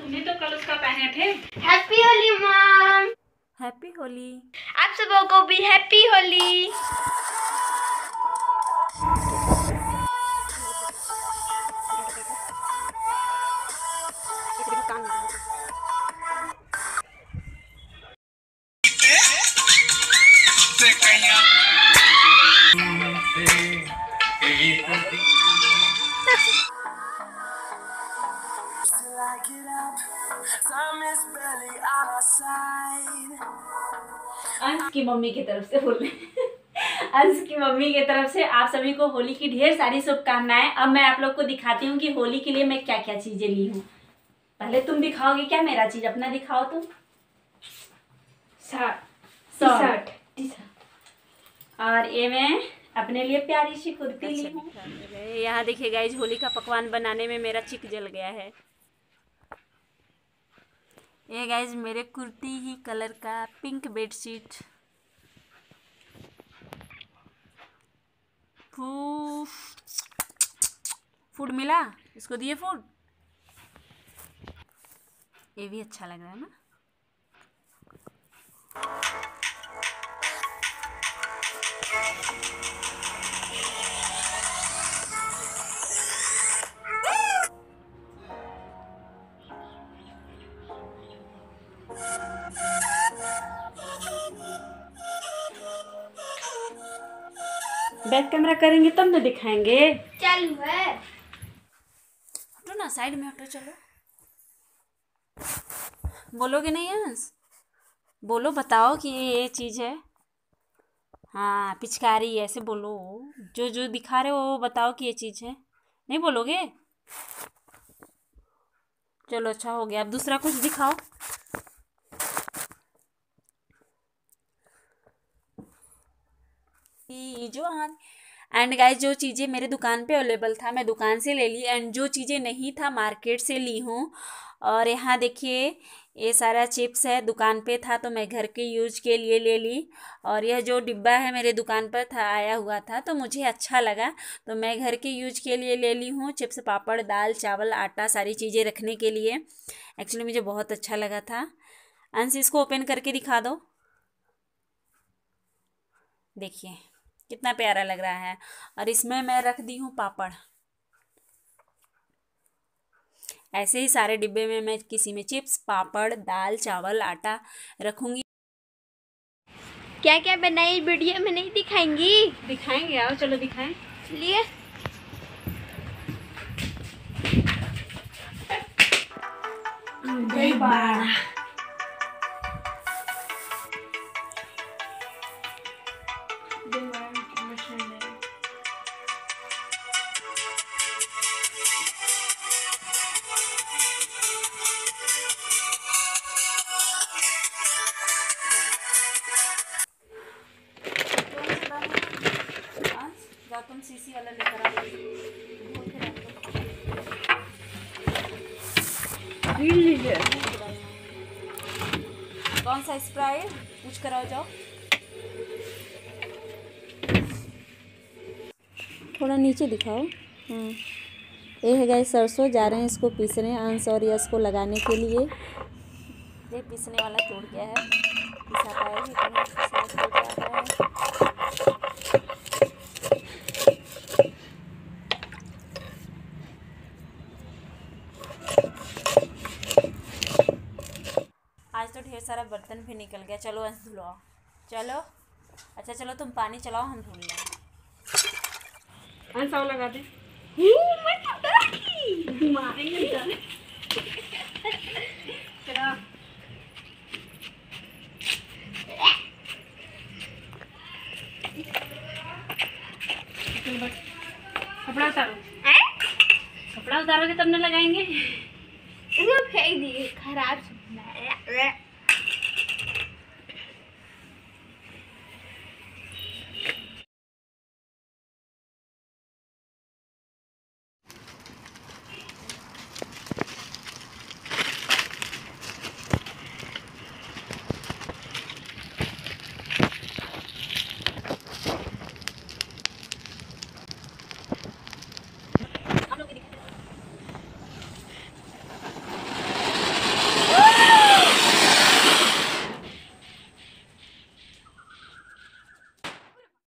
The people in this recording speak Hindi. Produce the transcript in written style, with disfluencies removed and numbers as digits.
तुमने तो कल उसका पहने थे। Happy Holi mom. Happy Holi. आप सबों को भी हैप्पी होली। अंश की मम्मी की तरफ से बोल अंश की मम्मी की तरफ से आप सभी को होली की ढेर सारी शुभकामनाएं। अब मैं आप लोग को दिखाती हूँ कि होली के लिए मैं क्या क्या चीजें ली हूँ। पहले तुम दिखाओगे क्या मेरा चीज? अपना दिखाओ तुम। शर्ट और ये मैं अपने लिए प्यारी सी कुर्ती ली हूँ। यहाँ देखिए गाइज, होली का पकवान बनाने में मेरा चिक जल गया है। ये गाइज मेरे कुर्ती ही कलर का पिंक बेडशीट। फूड मिला इसको, दिए फूड। ये भी अच्छा लग रहा है ना। बैक कैमरा करेंगे तब ना दिखाएंगे। चालू है। हटो ना, साइड में हटो। चलो बोलोगे नहीं अंश? बोलो, बताओ कि ये चीज़ है। हाँ, पिचकारी ऐसे बोलो। जो जो दिखा रहे हो वो बताओ कि ये चीज़ है। नहीं बोलोगे? चलो अच्छा हो गया। अब दूसरा कुछ दिखाओ। जो एंड गाइस, जो चीज़ें मेरे दुकान पे अवेलेबल था मैं दुकान से ले ली, एंड जो चीज़ें नहीं था मार्केट से ली हूँ। और यहाँ देखिए ये सारा चिप्स है, दुकान पे था तो मैं घर के यूज के लिए ले ली। और यह जो डिब्बा है मेरे दुकान पर था, आया हुआ था तो मुझे अच्छा लगा तो मैं घर के यूज के लिए ले ली हूँ। चिप्स, पापड़, दाल, चावल, आटा, सारी चीज़ें रखने के लिए। एक्चुअली मुझे बहुत अच्छा लगा था। अंश, इसको ओपन करके दिखा दो। देखिए कितना प्यारा लग रहा है। और इसमें मैं रख दी हूँ पापड़। ऐसे ही सारे डिब्बे में मैं किसी में चिप्स, पापड़, दाल, चावल, आटा रखूँगी। क्या क्या बनाई वीडियो में नहीं दिखाएंगी? दिखाएंगे, आओ चलो दिखाएं। चलिए। दही बड़ा। तुम सीसी वाला लेकर आओ। कौन सा स्प्राइट पूछ कर आओ, जाओ। थोड़ा नीचे दिखाओ। हाँ, ये है गाइस सरसों, जा रहे हैं इसको पीसने अंश और यश को लगाने के लिए। ये पीसने वाला टूट गया है, पिसा पाएगी आज तो ढेर सारा बर्तन भी निकल गया। चलो अंश धुलवाओ। चलो अच्छा, चलो तुम पानी चलाओ, हम धुल लेंगे। अंश और लगा दे। मारेंगे चलो। कपड़ा उतारो। कपड़ा उतारोगे तब न लगाएंगे। फेंक दिए, खराब।